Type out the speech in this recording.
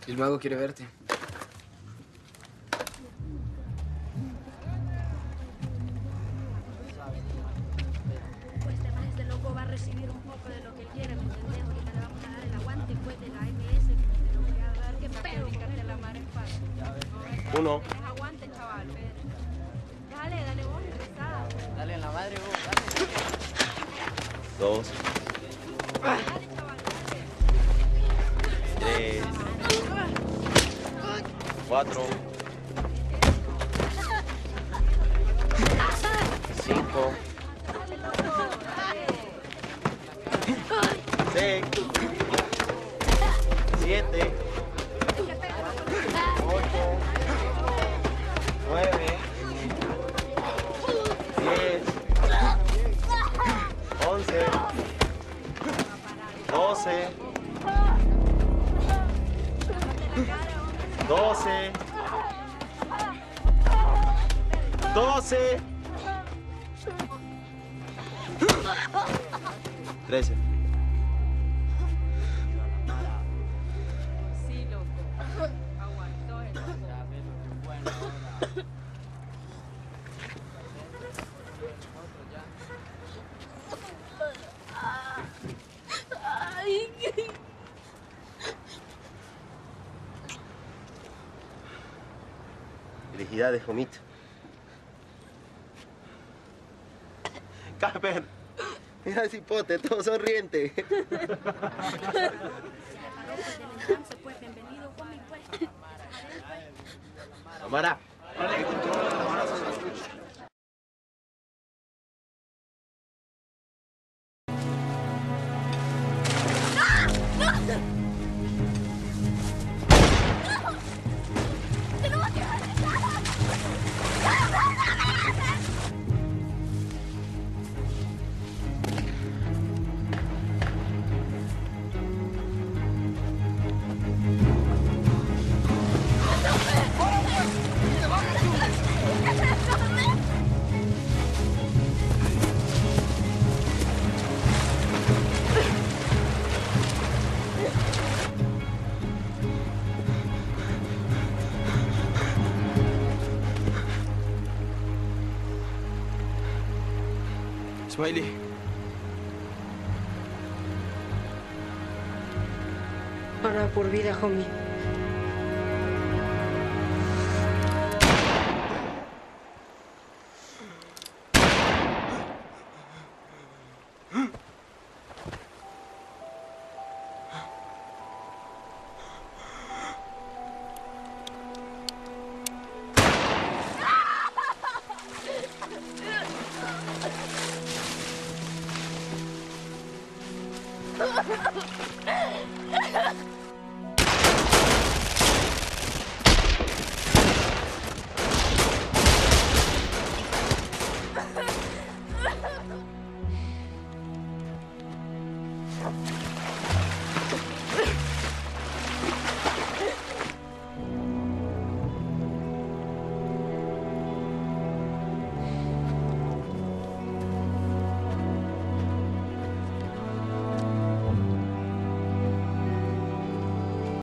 Y luego quiere verte. Pues además este loco va a recibir un poco de lo que él quiere, ¿me entendés? Ahorita le vamos a dar el aguante pues de la MS, de lo que voy a dar que para que ubicarte la mar en paz. Uno. Tienes aguante, chaval, dale, dale vos, empezá. Dale en la madre vos, dale. Dos. Dale, chaval, dale. Tres. Cuatro. Cinco. Seis. Siete. Ocho. 9. 10. 11. 12. 12. 12. 13. Sí, loco. Aguantó el loco. Felicidades, Jomito. Casper, mira ese hipote, todo sonriente. Pues bienvenido, Juan, pues. Amara. Smiley. Ahora por vida, homie. Ha ha ha!